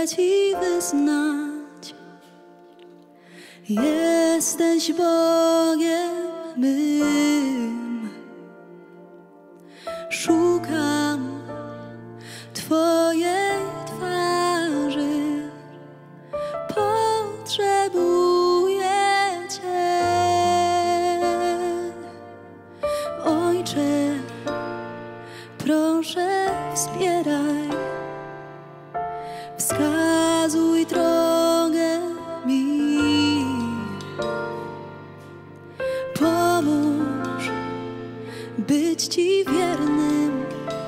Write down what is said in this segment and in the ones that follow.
Ci wyznać, jesteś Bogiem mym. Szukam Twojej twarzy, potrzebuję Cię. Ojcze, proszę wspieraj, wskazuj drogę mi. Pomóż być Ci wiernym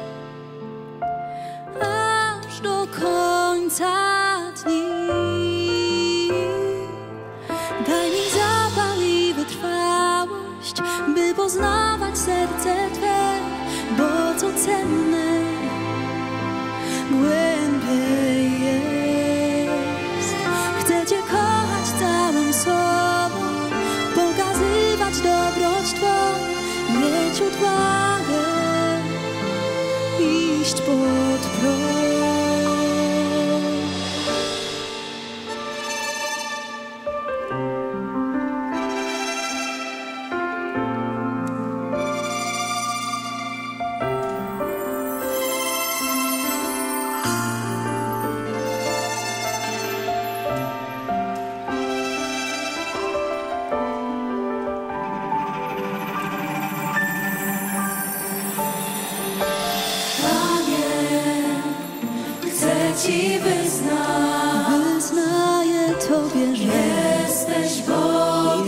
aż do końca dni. Daj mi zapał i wytrwałość, by poznawać serce Twe, bo co cenne głębiej jest. Chcę Cię kochać całym sobą, pokazywać dobroć Twą, mieć odwagę, iść pod prąd. Ci wyznaję Tobie, że jesteś Bogiem,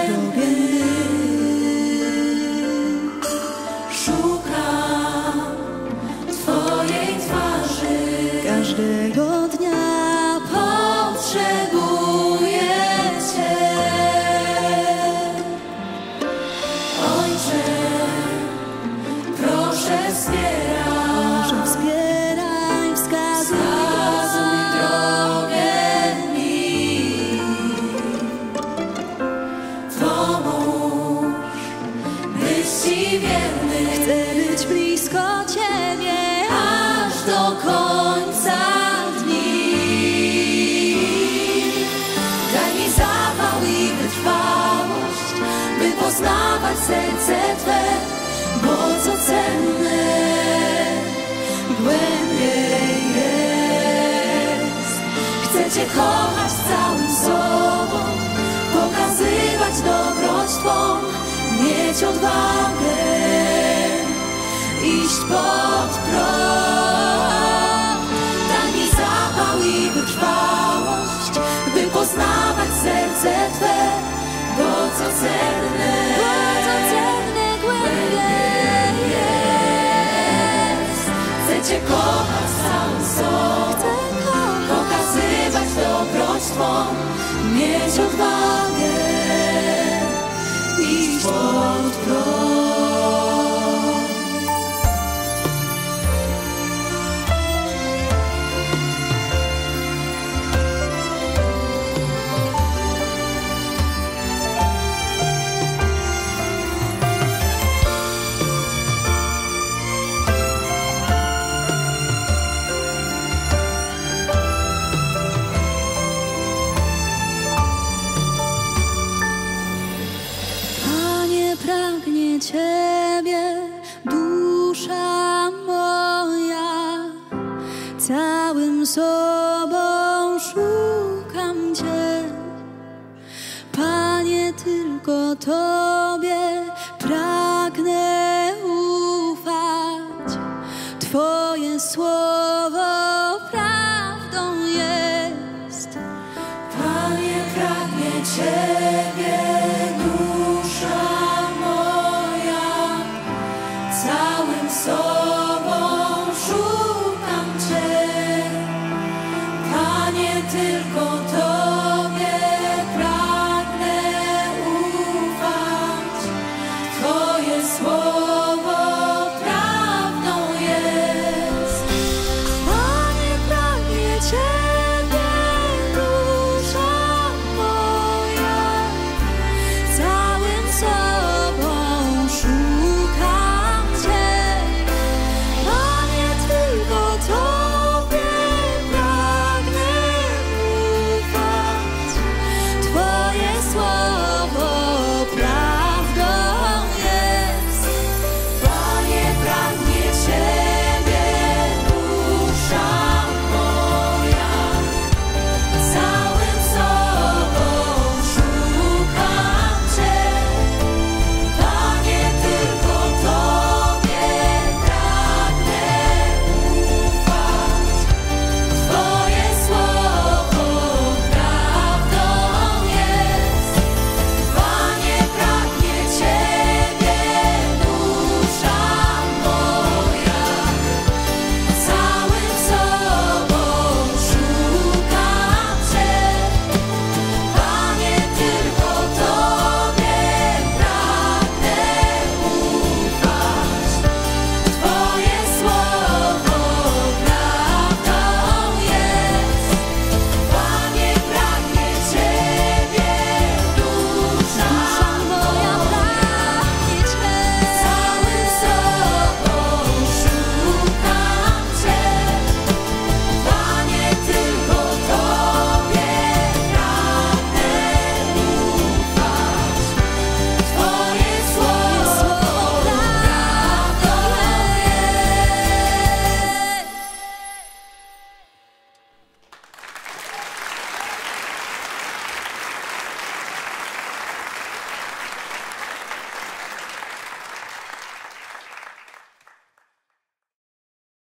szukam Twojej twarzy, każdego dnia potrzebuję Cię. Ojcze, proszę wspieraj, wskazuj drogę mi. Pomóż być Ci wierny. Chcę być blisko Ciebie aż do końca dni. Daj mi zapał i wytrwałość, by poznawać serce Twe, bo co cenne głębiej jest. Chcę Cię kochać całym sobą, pokazywać dobroć Twą, mieć odwagę, iść pod prąd. Daj mi zapał i wytrwałość, by poznawać serce Twe, bo co cenne głębiej jest. Chcę Cię kochać całym sobą, pokazywać dobroć Twą, mieć odwagę, iść pod prąd. Pragnie Ciebie dusza moja, całym sobą szukam Cię. Panie, tylko Tobie pragnę ufać, Twoje słowo prawdą jest. Panie, pragnie Ciebie całym sobą szukam Cię. Panie, tylko to